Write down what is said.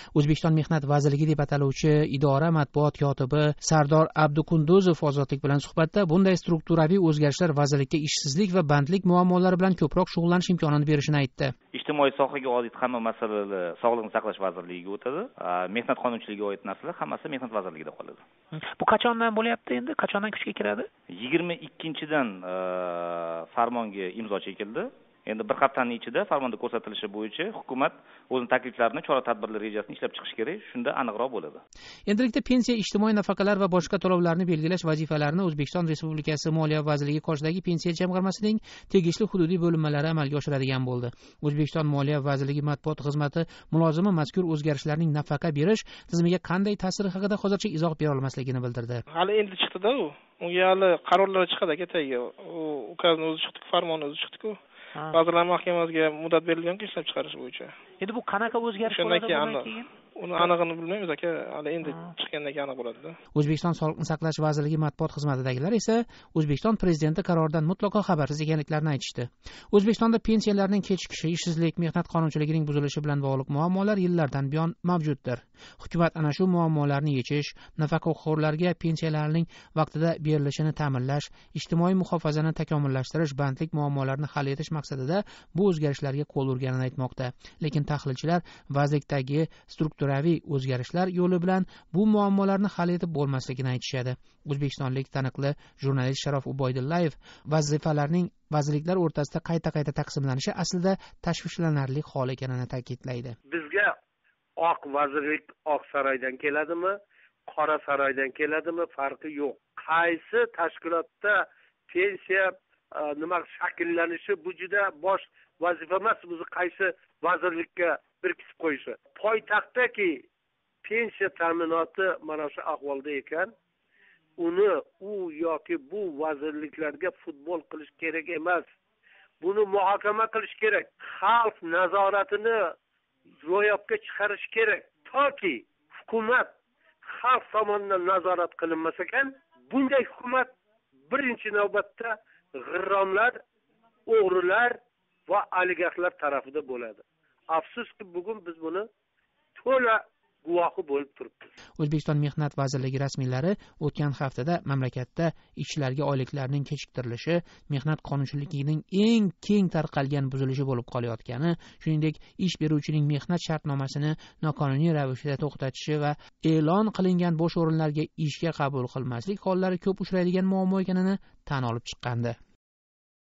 O'zbekiston Mehnat vazirligi deb ataluvchi idora matbuot kotibi Sardor Abdukunduzov Ozodlik bilan suhbatda bunday strukturaviy o'zgarishlar vazirlikka ishsizlik va bandlik muammolari bilan ko'proq shug'ullanish imkonini berishini aytdi. Ijtimoiy sohaga oid hamma masalalar Sog'liqni saqlash vazirligiga o'tadi. Mehnat qonunchiligiga oid narsalar hammasi Mehnat vazirligida qoladi. Bu qachondan bo'lyapti endi? Qachondan kuchga kiradi? 22-dan farmonga imzo chekildi. Endi bir haftaning ichida farmonda ko'rsatilishi bo'yicha hukumat o'zining takliflarini, chora-tadbirlar rejasini ishlab chiqish kerak. Shunda aniqroq bo'ladi. Endilikda pensiya, ijtimoiy nafaqalar va boshqa to'lovlarni belgilash vazifalarini O'zbekiston Respublikasi Moliya vazirligi qoshidagi pensiya jamg'armasining tegishli hududiy bo'linmalari amalga oshiradigan bo'ldi. O'zbekiston Moliya vazirligi matbuot xizmati mulozimi mazkur o'zgarishlarning nafaqa berish tizimiga qanday ta'siri haqida hozircha izoh bera olmasligini bildirdi. Hali endi chiqdi-da u. Unga hali qarorlar chiqadi tagiga. U ukazning o'zi chiqdi, farmoni o'zi chiqdi-ku. Vazirlar Mahkamasiga muddat berilgan-ku ishlab chiqarish bo'yicha. Endi bu qanaqa o'zgarish bo'ladi bundan keyin? Uni anig'ini bilmaymiz aka, hali endi chiqqandan keyin aniq bo'ladi-da. O'zbekiston Sog'liqni saqlash vazirligi matbuot xizmatidagilar esa O'zbekiston prezidenti qaroridan mutlaqo xabarsiz ekanliklarini aytishdi. O'zbekistonda pensiyalarning kechikishi, ishsizlik, mehnat qonunchiligining buzilishi bilan bog'liq muammolar yillardan buyon mavjuddir. Hukumat ana shu muammolarni yechish, nafaqaxo'rlarga pensiyalarning vaqtida berilishini ta'minlash, ijtimoiy muhofazani takomillashtirish, bandlik muammolarini hal etish maqsadida bu o'zgarishlarga qo'l urganini aytmoqda. Lekin tahlilchilar vazirlikdagi strukturaviy o'zgarishlar yo'li bilan bu muammolarni hal etib bo'lmasligini aytishadi. O'zbekistonlik taniqli jurnalist Sharof Uboydullayev vazifalarning vazirliklar o'rtasida qayta taqsimlanishi aslida tashvishlanarli hol ekanini ta'kidlaydi. Bizga oq vazirlik oq saroydan keladimi, qora saroydan keladimi farqi yo'q. Qaysi tashkilotda pensiya shakllanishi bu juda bosh vazifa emas, bizni qaysi vazirlikka birkitib qo'yishi. Poytaxtdagi pensiya ta'minoti mana shu ahvolda ekan, uni u yoki bu vazirliklarga futbol qilish kerak emas. Buni muhokama qilish kerak. Xalq nazoratini ro'yobga chiqarish kerak. Toki hukumat xalq tomonidan nazorat qilinmas ekan, bunday hukumat birinchi navbatda g'irromlar, o'g'rilar va oligarxlar tarafida bo'ladi. Afsuski bugun biz buni to'la guvohi bo'lib turibmiz. O'zbekiston Mehnat vazirligi rasmiylari o'tgan haftada mamlakatda ishchilarga oyliklarning kechiktirilishi, mehnat qonunchiligining eng keng tarqalgan buzilishi bo'lib qolayotgani, shuningdek ish beruvchining mehnat shartnomasini noqonuniy ravishda to'xtatishi va e'lon qilingan bo'sh o'rinlarga ishga qabul qilmaslik hollari ko'p uchraydigan muammo ekanini tan olib chiqqandi.